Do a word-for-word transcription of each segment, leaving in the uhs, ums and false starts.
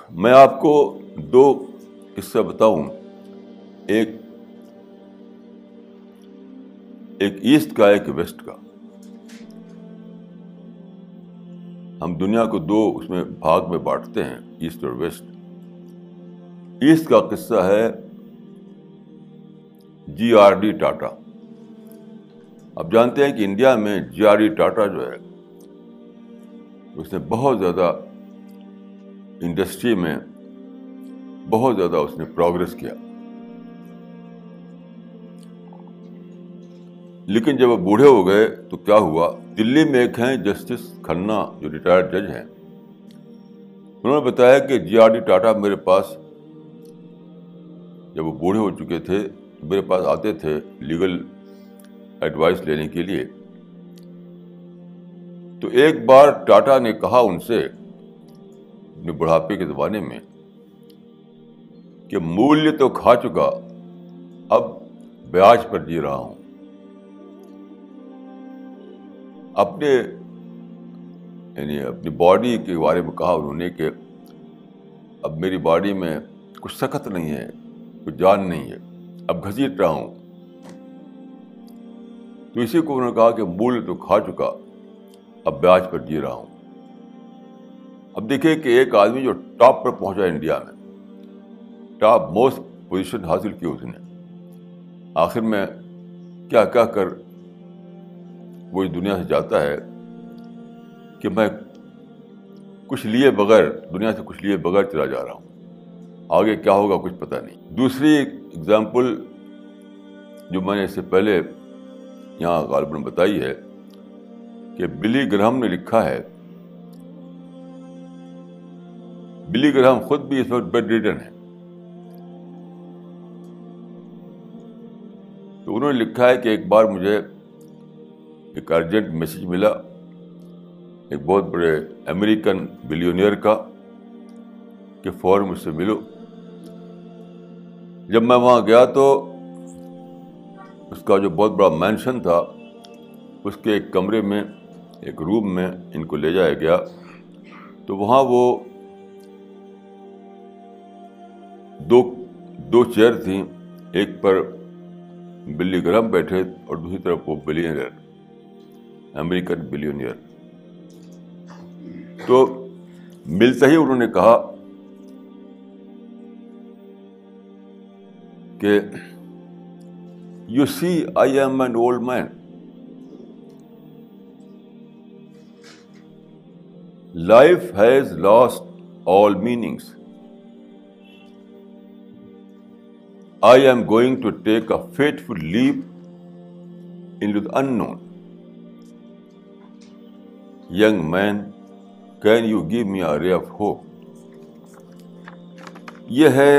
میں آپ کو دو قصہ بتاؤں، ایک ایک ایسٹ کا ایک ویسٹ کا. ہم دنیا کو دو اس میں بھاگ میں بانٹتے ہیں، ایسٹ اور ویسٹ. ایسٹ کا قصہ ہے جی آر ڈی ٹاٹا. آپ جانتے ہیں کہ انڈیا میں جی آر ڈی ٹاٹا جو ہے اس نے بہت زیادہ انڈسٹری میں بہت زیادہ اس نے پروگرس کیا. لیکن جب وہ بوڑھے ہو گئے تو کیا ہوا، دلی میں ایک ہیں جسٹس کھنہ جو ریٹائرڈ جج ہیں، انہوں نے بتایا کہ جی آر ڈی ٹاٹا میرے پاس جب وہ بوڑھے ہو چکے تھے تو میرے پاس آتے تھے لیگل ایڈوائس لینے کے لیے. تو ایک بار ٹاٹا نے کہا ان سے اپنے بڑھاپے کے زمانے میں کہ مولیہ تو کھا چکا، اب بیاج پر جی رہا ہوں. اپنے یعنی اپنی باڈی کے بارے میں کہا انہوں نے کہ اب میری باڈی میں کچھ سکت نہیں ہے، کچھ جان نہیں ہے، اب گھسیٹ رہا ہوں. تو اسی کو انہوں نے کہا کہ مولیہ تو کھا چکا، اب بیاج پر جی رہا ہوں. اب دیکھیں کہ ایک آدمی جو ٹاپ پر پہنچا انڈیا میں، ٹاپ موسٹ پوزیشن حاصل کی اس نے، آخر میں کیا کیا کر وہ اس دنیا سے جاتا ہے کہ میں کچھ لیے بغیر دنیا سے کچھ لیے بغیر چلا جا رہا ہوں، آگے کیا ہوگا کچھ پتہ نہیں. دوسری اگزامپل جو میں نے اس سے پہلے یہاں غالباً بتائی ہے کہ بلی گرہم نے لکھا ہے. بلی گرہم خود بھی اس وقت بیڈ ریڈن ہے. تو انہوں نے لکھا ہے کہ ایک بار مجھے ایک ارجنٹ میسج ملا ایک بہت بڑے امریکن بلیونیئر کا کہ فوراً مجھ سے ملو. جب میں وہاں گیا تو اس کا جو بہت بڑا مینشن تھا اس کے ایک کمرے میں ایک روم میں ان کو لے جایا گیا. تو وہاں وہ دو دو چیئر تھیں، ایک پر بلی گرہم بیٹھے اور دوسری طرف وہ بلیونیئر، امریکن بلیونیئر. تو ملتے ہی انہوں نے کہا کہ you see I am an old man. Life has lost all meanings. I am going to take a fateful leap into the unknown. Young man, can you give me a ray of hope? یہ ہے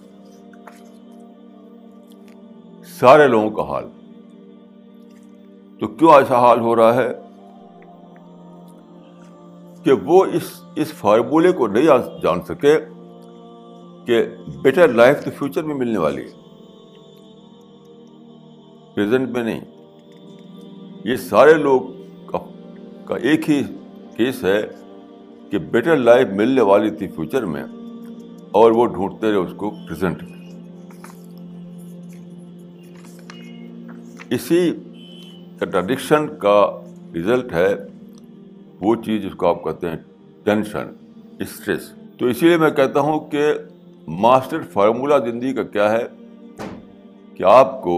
سارے لوگوں کا حال. تو کیوں ایسا حال ہو رہا ہے کہ وہ اس اس فارمولے کو نہیں جان سکے کہ بیٹر لائف تو فیوچر میں ملنے والی ہے، پریزنٹ میں نہیں. یہ سارے لوگ کا, کا ایک ہی کیس ہے کہ بیٹر لائف ملنے والی تھی فیوچر میں اور وہ ڈھونڈتے رہے اس کو پریزنٹ میں. اسی کنٹراڈکشن کا رزلٹ ہے وہ چیز جس کو آپ کہتے ہیں ٹینشن، اسٹریس. تو اسی لیے میں کہتا ہوں کہ ماسٹر فارمولہ زندگی کا کیا ہے کہ آپ کو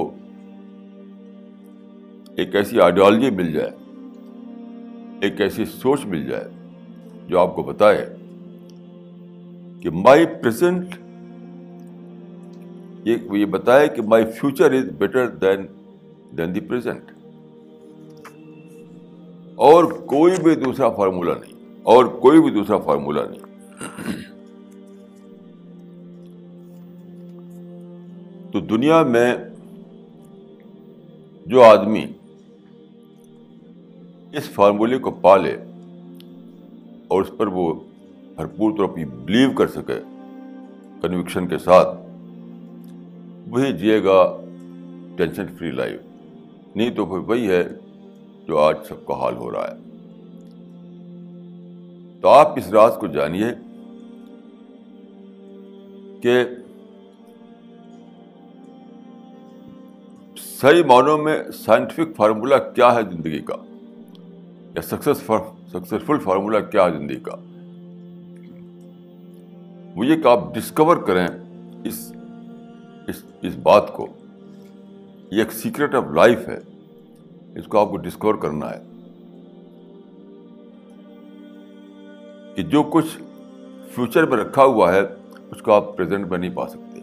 ایک ایسی آئیڈیالوجی مل جائے، ایک ایسی سوچ مل جائے جو آپ کو بتائے کہ مائی پریزنٹ، یہ بتائے کہ my future is better than than the present. اور کوئی بھی دوسرا فارمولہ نہیں، اور کوئی بھی دوسرا فارمولہ نہیں. تو دنیا میں جو آدمی اس فارمولے کو پالے اور اس پر وہ بھرپور طور پہ بلیو کر سکے کنوکشن کے ساتھ، وہی جیے گا ٹینشن فری لائف. نہیں تو پھر وہی ہے جو آج سب کا حال ہو رہا ہے. تو آپ اس راز کو جانیے کہ صحیح معنوں میں سائنٹیفک فارمولا کیا ہے زندگی کا, یا سکسیس سکسیسفل فارمولا کیا ہے زندگی کا. مجھے کہ آپ ڈسکور کریں اس اس اس بات کو. یہ ایک سیکرٹ آف لائف ہے, اس کو آپ کو ڈسکور کرنا ہے کہ جو کچھ فیوچر میں رکھا ہوا ہے اس کو آپ پریزنٹ میں نہیں پا سکتے.